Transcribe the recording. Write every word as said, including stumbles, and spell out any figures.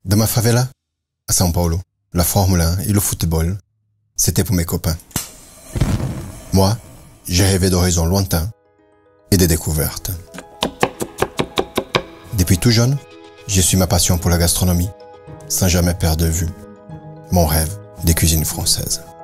Dans ma favela, à São Paulo, la Formule un et le football, c'était pour mes copains. Moi, j'ai rêvé d'horizons lointains et des découvertes. Depuis tout jeune, j'ai su ma passion pour la gastronomie, sans jamais perdre de vue mon rêve des cuisines françaises.